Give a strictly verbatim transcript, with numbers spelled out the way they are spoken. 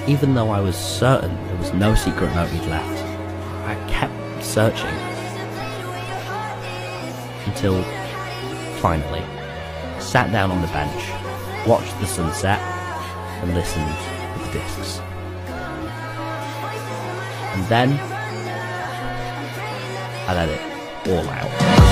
Even though I was certain there was no secret note he'd left, I kept searching. Until, finally, sat down on the bench, watched the sunset, and listened to the discs. And then, I let it all out.